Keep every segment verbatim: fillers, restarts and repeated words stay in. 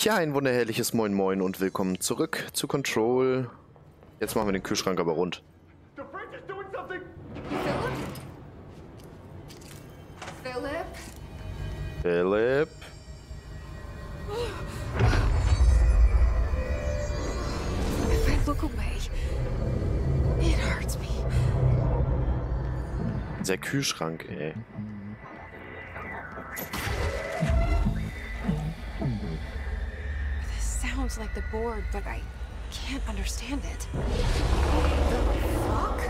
Ja, ein wunderherrliches Moin Moin und willkommen zurück zu Control. Jetzt machen wir den Kühlschrank aber rund. Philip? Philip? If I look away, it hurts me. Der Kühlschrank, ey. This sounds like the board, but I can't understand it. The fuck?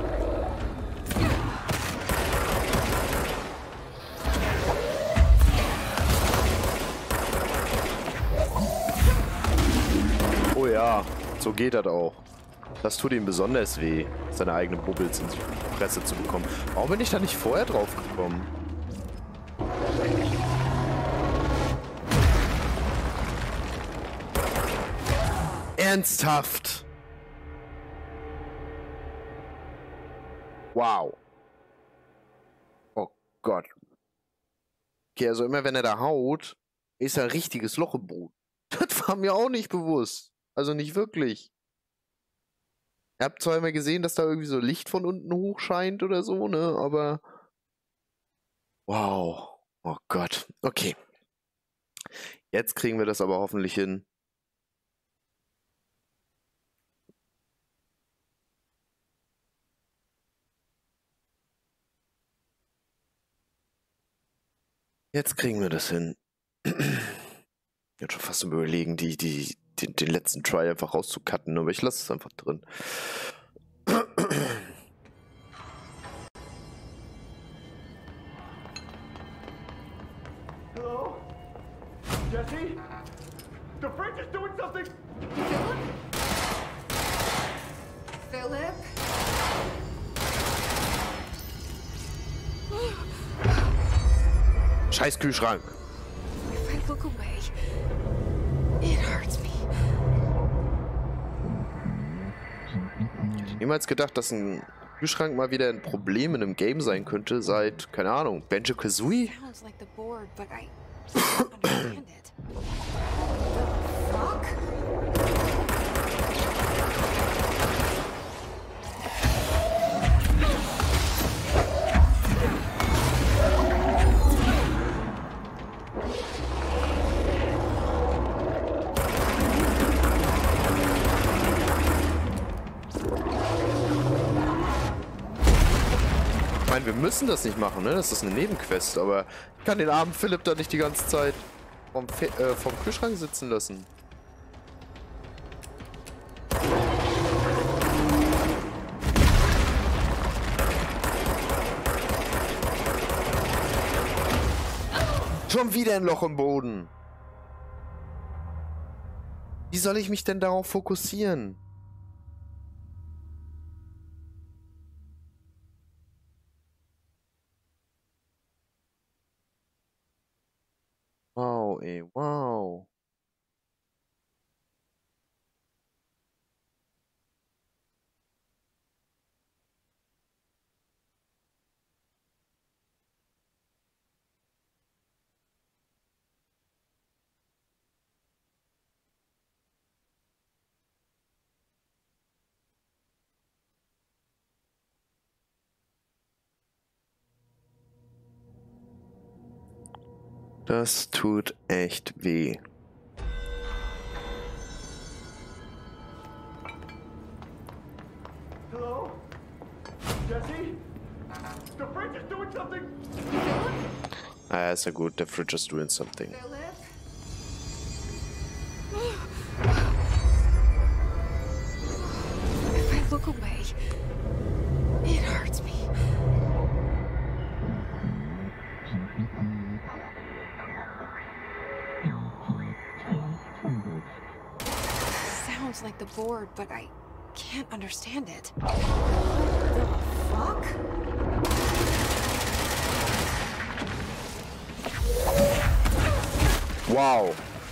Oh ja, so geht das auch. Das tut ihm besonders weh, seine eigenen Bubbles in die Fresse zu bekommen. Warum bin ich da nicht vorher drauf gekommen? Ernsthaft? Wow. Oh Gott. Okay, also immer wenn er da haut, ist ein richtiges Loch im Boden. Das war mir auch nicht bewusst. Also nicht wirklich. Ihr habt zwar immer gesehen, dass da irgendwie so Licht von unten hoch scheint oder so, ne? Aber... Wow. Oh Gott. Okay. Jetzt kriegen wir das aber hoffentlich hin. Jetzt kriegen wir das hin. Ich bin schon fast überlegen, die, die, den, den letzten Try einfach rauszucutten, aber ich lasse es einfach drin. Hello? Jesse? The fridge is doing something! Philip? Scheiß Kühlschrank. If I look away, it hurts me. Ich hätte niemals gedacht, dass ein Kühlschrank mal wieder ein Problem in einem Game sein könnte, seit, keine Ahnung, Banjo-Kazooie? Sounds like the board, but I can't understand it. The fuck? Ich meine, wir müssen das nicht machen, ne? Das ist eine Nebenquest, aber ich kann den armen Philipp da nicht die ganze Zeit vom, Fe äh, vom Kühlschrank sitzen lassen. Schon wieder ein Loch im Boden. Wie soll ich mich denn darauf fokussieren? Wow, ey, wow. Das tut echt weh. Hello? Jesse? The fridge is doing something! Ah, ist ja gut, der Fridge is doing something. Philip? If I look away, it hurts me. Sounds like the board, but I can't understand it. The fuck? Wow.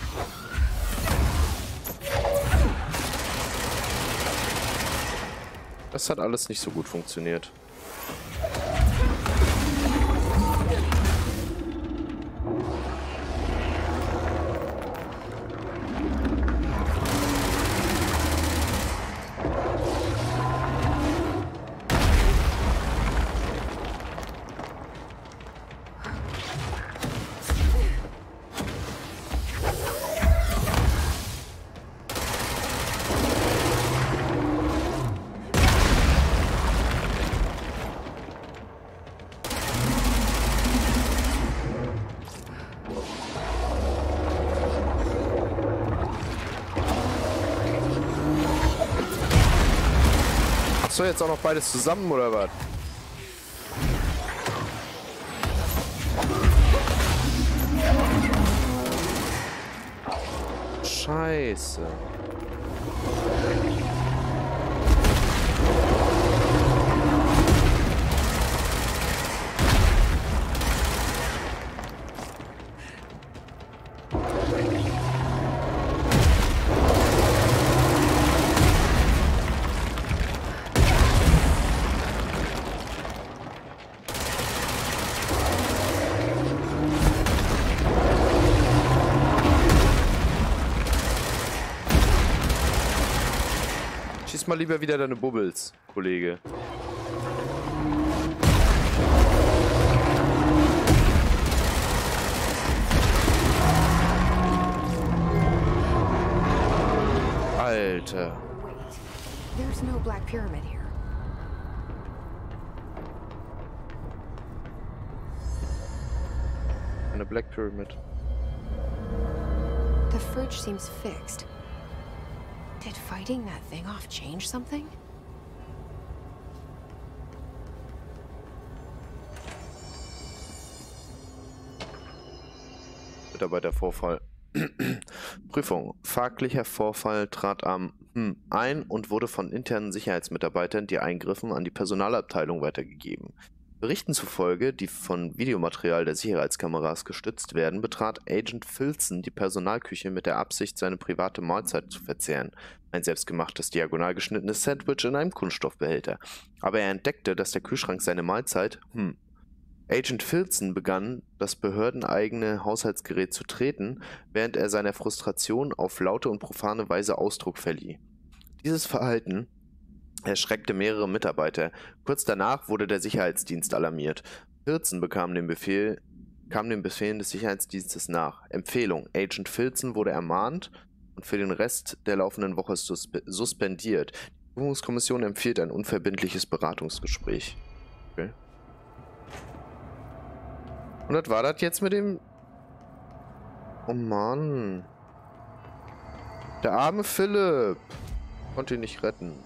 Das hat alles nicht so gut funktioniert. Achso, jetzt auch noch beides zusammen, oder was? Scheiße. Schieß mal lieber wieder deine Bubbles, Kollege. Alter. Wait, there's no Black Pyramid here. Eine Black Pyramid. The fridge seems fixed. Did fighting that thing off change something? Mitarbeitervorfall. Prüfung. Fragliche Vorfall trat am hm, ein und wurde von internen Sicherheitsmitarbeitern, die eingriffen, an die Personalabteilung weitergegeben. Berichten zufolge, die von Videomaterial der Sicherheitskameras gestützt werden, betrat Agent Filson die Personalküche mit der Absicht, seine private Mahlzeit zu verzehren. Ein selbstgemachtes, diagonal geschnittenes Sandwich in einem Kunststoffbehälter. Aber er entdeckte, dass der Kühlschrank seine Mahlzeit, hm. Agent Filson begann, das behördeneigene Haushaltsgerät zu treten, während er seiner Frustration auf laute und profane Weise Ausdruck verlieh. Dieses Verhalten erschreckte mehrere Mitarbeiter. Kurz danach wurde der Sicherheitsdienst alarmiert. Filson bekam den Befehl, kam den Befehlen des Sicherheitsdienstes nach. Empfehlung: Agent Filson wurde ermahnt und für den Rest der laufenden Woche suspe suspendiert. Die Prüfungskommission empfiehlt ein unverbindliches Beratungsgespräch. Okay. Und das war das jetzt mit dem... Oh Mann. Der arme Philipp. Konnte ihn nicht retten.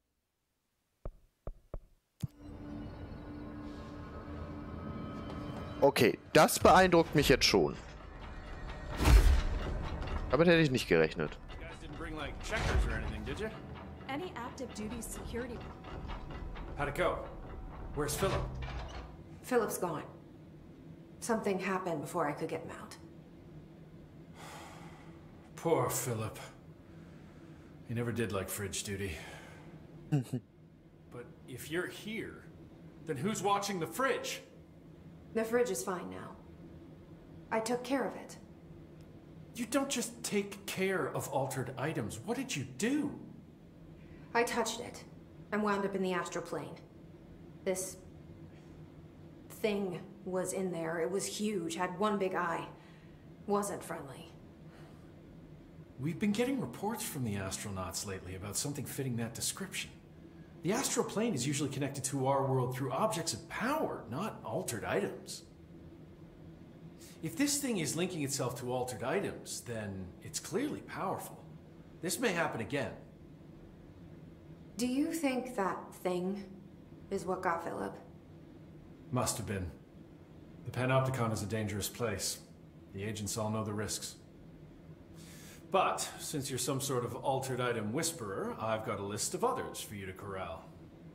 Okay, das beeindruckt mich jetzt schon. Damit hätte ich nicht gerechnet. Any active duty security. How'd it go? Where's Philip? Philip's gone. Something happened before I could get him out. Poor Philip. He never did like fridge duty. But if you're here, then who's watching the fridge? The fridge is fine now. I took care of it. You don't just take care of altered items. What did you do? I touched it and wound up in the astral plane. This thing was in there. It was huge, had one big eye. Wasn't friendly. We've been getting reports from the astronauts lately about something fitting that description. The astral plane is usually connected to our world through objects of power, not altered items. If this thing is linking itself to altered items, then it's clearly powerful. This may happen again. Do you think that thing is what got Philip? Must have been. The Panopticon is a dangerous place. The agents all know the risks. But, since you're some sort of altered item whisperer, I've got a list of others for you to corral.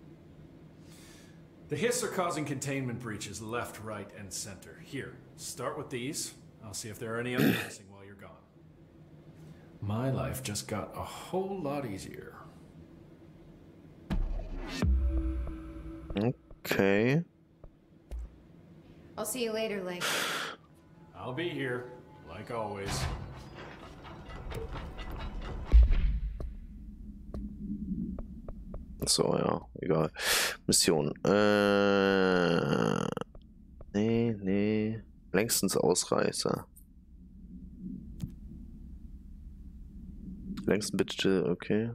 The Hiss are causing containment breaches left, right, and center. Here, start with these. I'll see if there are any others missing while you're gone. My life just got a whole lot easier. Okay. I'll see you later, Lake. I'll be here, like always. So, ja, egal. Mission. Äh. Nee, nee. Längstens Ausreißer. Längsten bitte, okay.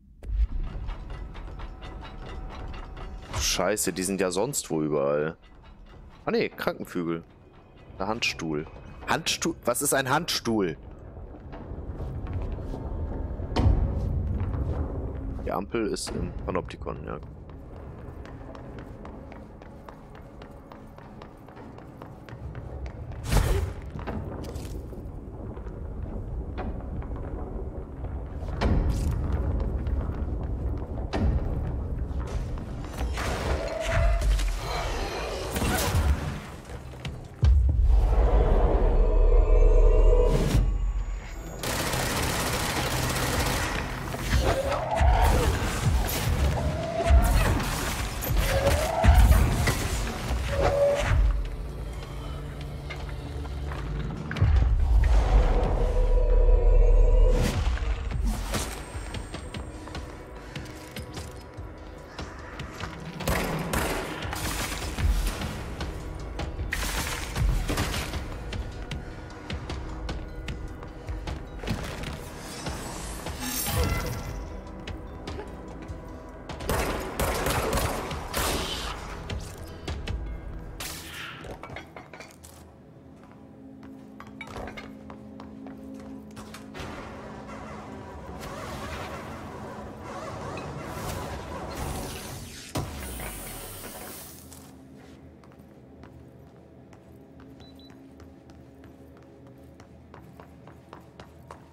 Scheiße, die sind ja sonst wo überall. Ah ne, Krankenflügel. Der Handstuhl. Handstuhl? Was ist ein Handstuhl? Die Ampel ist im Panopticon, ja.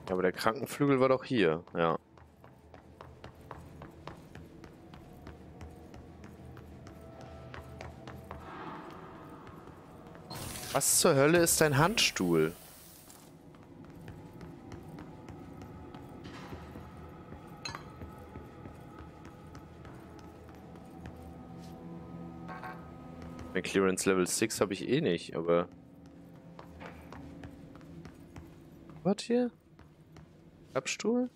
Ja, aber der Krankenflügel war doch hier, ja. Was zur Hölle ist dein Handstuhl? Ein Clearance Level sechs habe ich eh nicht, aber... Was hier? Abstuhl?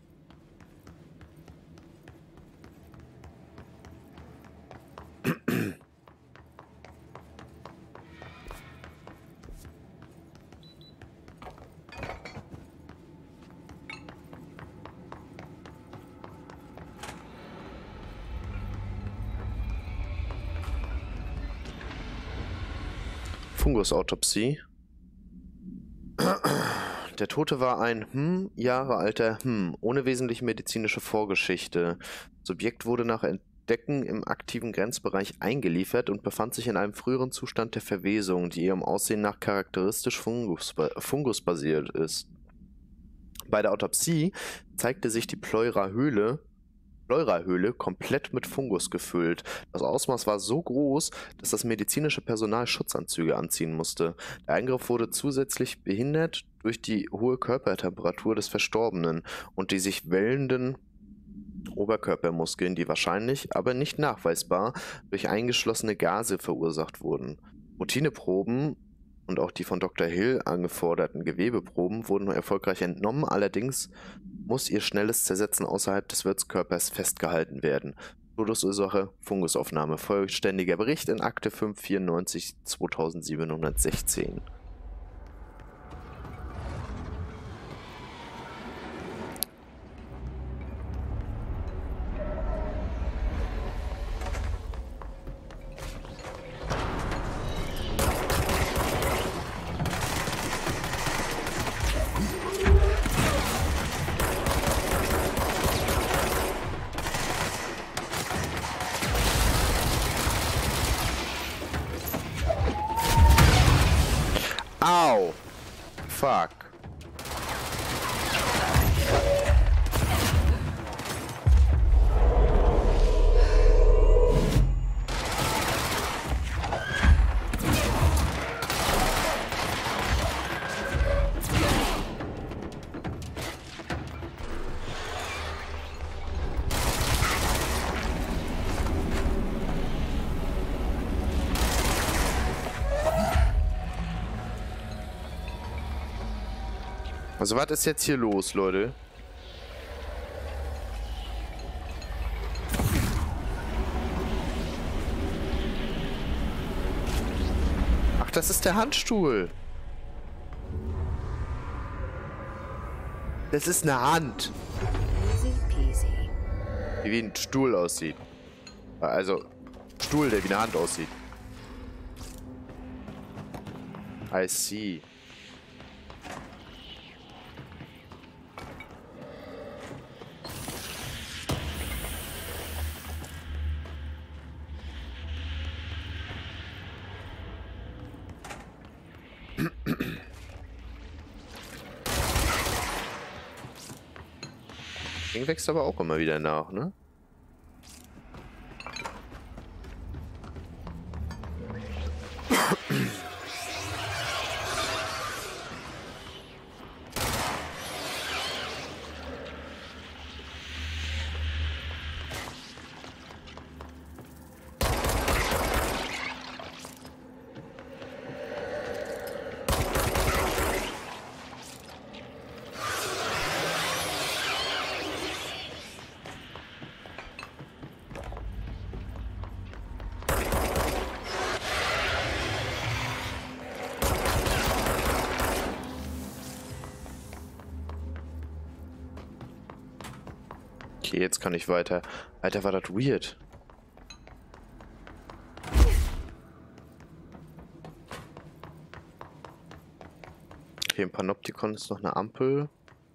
Fungusautopsie. Der Tote war ein hm, Jahre alter hm, ohne wesentliche medizinische Vorgeschichte. Subjekt wurde nach Entdecken im aktiven Grenzbereich eingeliefert und befand sich in einem früheren Zustand der Verwesung, die ihrem Aussehen nach charakteristisch fungusba fungusbasiert ist. Bei der Autopsie zeigte sich die Pleura-Höhle Pleura-Höhle komplett mit Fungus gefüllt. Das Ausmaß war so groß, dass das medizinische Personal Schutzanzüge anziehen musste. Der Eingriff wurde zusätzlich behindert durch die hohe Körpertemperatur des Verstorbenen und die sich wellenden Oberkörpermuskeln, die wahrscheinlich, aber nicht nachweisbar, durch eingeschlossene Gase verursacht wurden. Routineproben und auch die von Doktor Hill angeforderten Gewebeproben wurden erfolgreich entnommen, allerdings muss ihr schnelles Zersetzen außerhalb des Wirtskörpers festgehalten werden. Todesursache, Fungusaufnahme. Vollständiger Bericht in Akte fünf vierundneunzig zweitausendsiebenhundertsechzehn. Au! Fuck. Also was ist jetzt hier los, Leute? Ach, das ist der Handstuhl. Das ist eine Hand. Easy peasy. Die wie ein Stuhl aussieht. Also, Stuhl, der wie eine Hand aussieht. I see. Ding wächst aber auch immer wieder nach, ne? Okay, jetzt kann ich weiter. Alter, war das weird. Okay, im Panoptikon ist noch eine Ampel.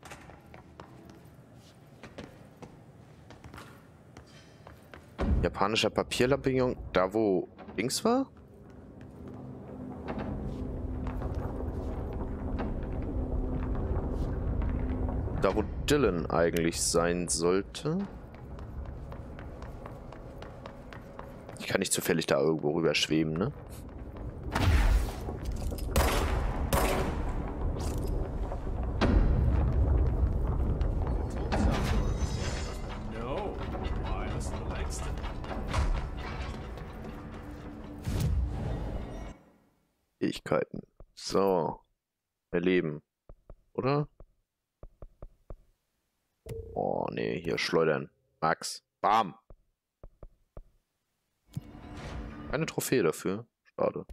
Japanischer Papierlampignon. Da, wo links war? Da, wo Dylan eigentlich sein sollte. Ich kann nicht zufällig da irgendwo rüber schweben, ne? No, Miles Langston. Fähigkeiten. So. Erleben. Oder? Oh, nee, hier schleudern. Max. Bam. Keine Trophäe dafür. Schade.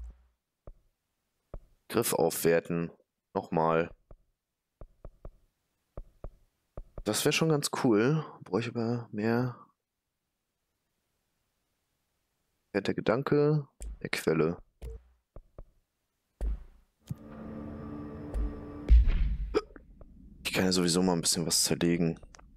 Griff aufwerten. Nochmal. Das wäre schon ganz cool. Bräuchte aber mehr. Der Gedanke der Quelle. Ich kann ja sowieso mal ein bisschen was zerlegen.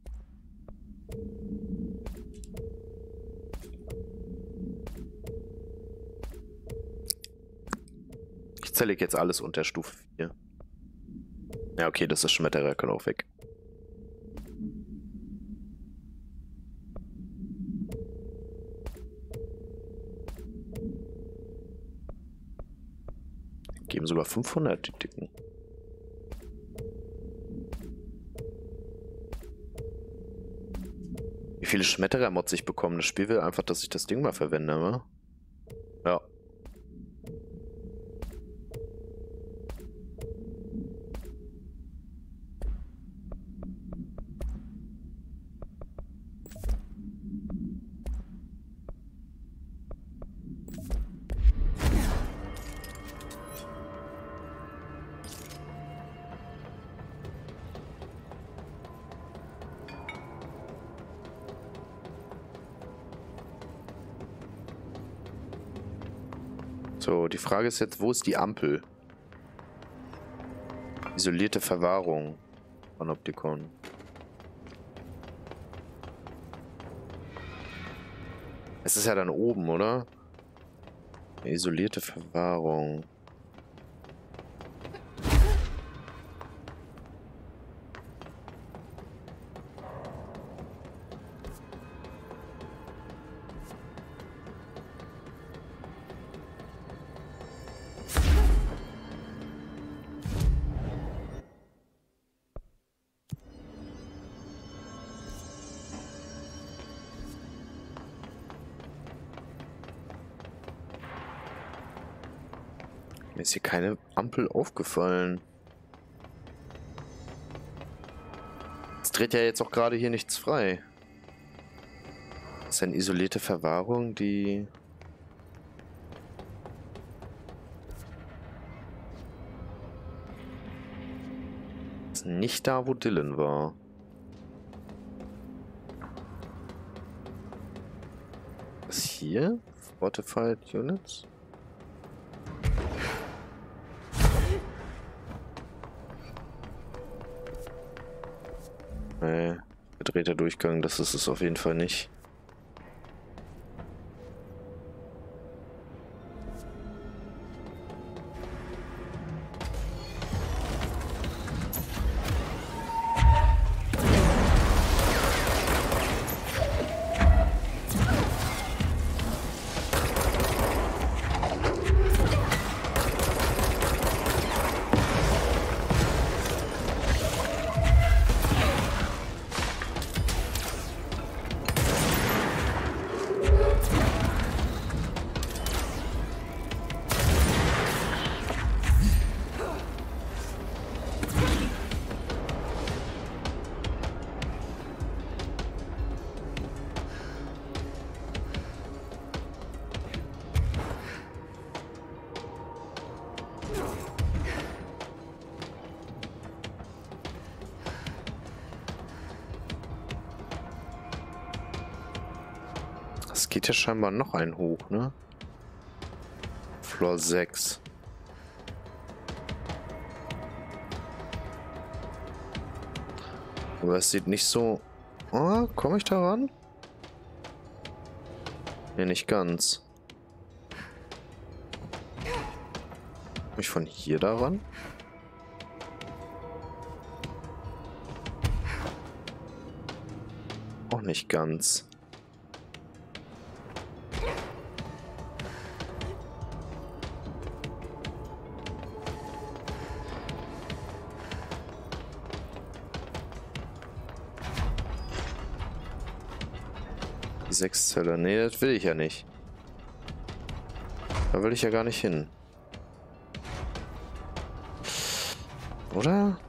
Ich zerlege jetzt alles unter Stufe vier. Ja, okay, das ist Schmetterling, kann auch weg. Geben sogar fünfhundert, die Dicken. Wie viele Schmetterling-Mods ich bekomme? Das Spiel will einfach, dass ich das Ding mal verwende, wa? Ja. So, die Frage ist jetzt, wo ist die Ampel? Isolierte Verwahrung von Optikon. Es ist ja dann oben, oder? Isolierte Verwahrung. Mir ist hier keine Ampel aufgefallen. Es dreht ja jetzt auch gerade hier nichts frei. Das ist eine isolierte Verwahrung, die... ist nicht da, wo Dylan war. Was hier? Fortified Units? Nee, gedrehter Durchgang, das ist es auf jeden Fall nicht. Es geht ja scheinbar noch ein hoch, ne? Floor sechs. Aber es sieht nicht so... Oh, komme ich da ran? Ne, nicht ganz. Komme ich von hier da ran? nicht ganz. Die sechs Zeller. Nee, das will ich ja nicht. Da will ich ja gar nicht hin. Oder?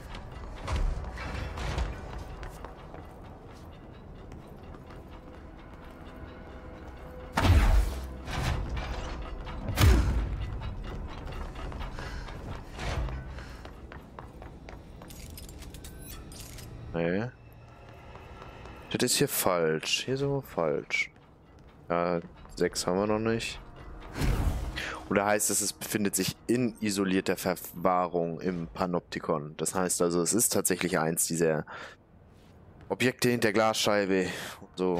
Nee. Das ist hier falsch. Hier sind wir falsch. Ja, sechs haben wir noch nicht. Oder heißt es, es befindet sich in isolierter Verwahrung im Panoptikon. Das heißt also, es ist tatsächlich eins dieser Objekte hinter Glasscheibe. So.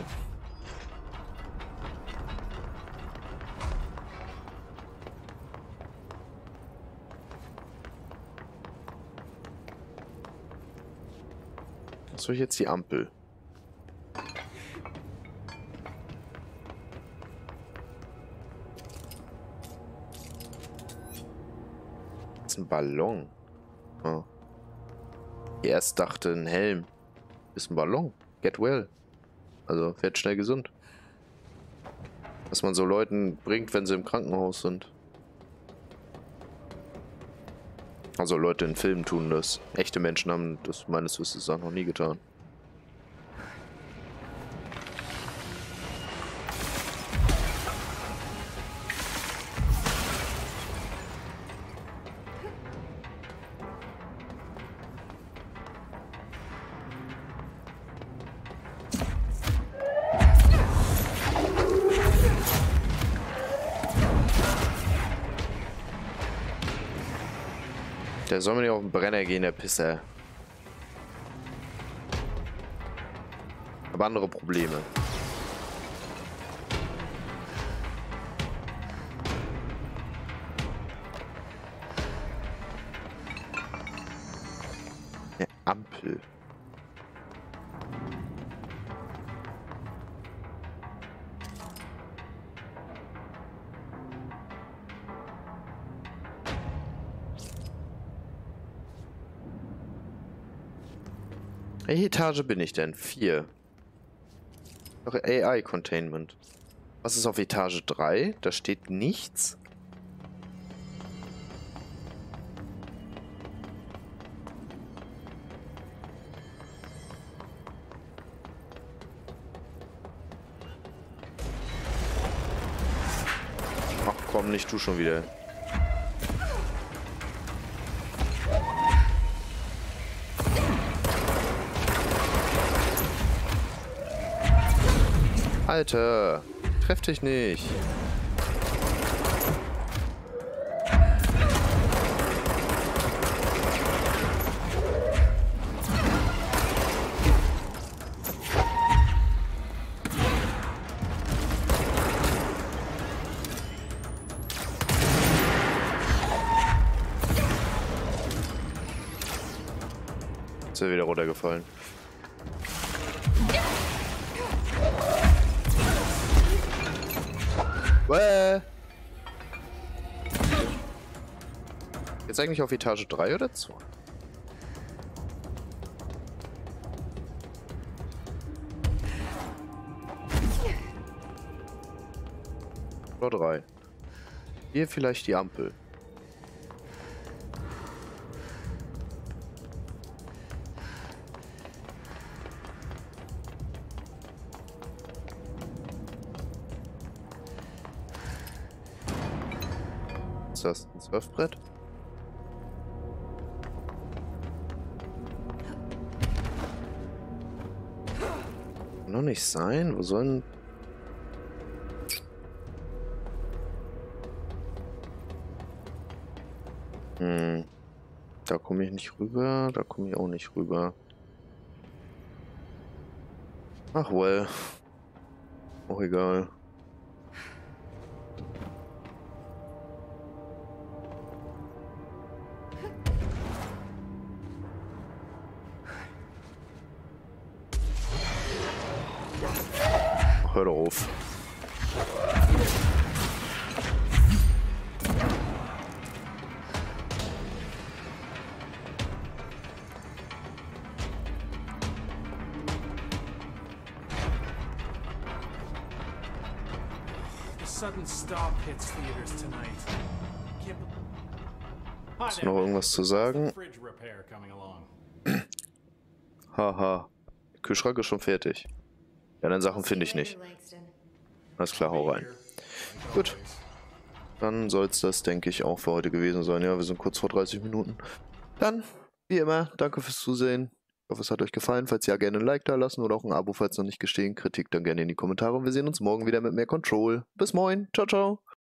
Was soll jetzt die Ampel? Ein Ballon. Oh. Ich erst dachte, ein Helm ist ein Ballon. Get well. Also, werd schnell gesund. Was man so Leuten bringt, wenn sie im Krankenhaus sind. Also, Leute in Filmen tun das. Echte Menschen haben das meines Wissens auch noch nie getan. Der soll mir nicht auf den Brenner gehen, der Pisser. Aber andere Probleme. Eine Ampel. Welche Etage bin ich denn? Vier. Doch A I-Containment. Was ist auf Etage drei? Da steht nichts. Ach komm, nicht du schon wieder. Alter, treff dich nicht. Ist er wieder runtergefallen. Bäh. Jetzt eigentlich auf Etage drei oder zwei? Oder drei. Hier vielleicht die Ampel. Ist das ein Surfbrett? Kann doch nicht sein. Wo sollen... Hm. Da komme ich nicht rüber. Da komme ich auch nicht rüber. Ach well. Auch egal. Hör doch auf. Sudden stop hits theaters tonight. Hast du noch irgendwas zu sagen? Fridge repair coming along. Haha. Der Kühlschrank ist schon fertig. Die anderen Sachen finde ich nicht. Alles klar, hau rein. Gut. Dann soll es das, denke ich, auch für heute gewesen sein. Ja, wir sind kurz vor dreißig Minuten. Dann, wie immer, danke fürs Zusehen. Ich hoffe, es hat euch gefallen. Falls ja, gerne ein Like da lassen oder auch ein Abo, falls noch nicht gestehen. Kritik dann gerne in die Kommentare. Und wir sehen uns morgen wieder mit mehr Control. Bis morgen. Ciao, ciao.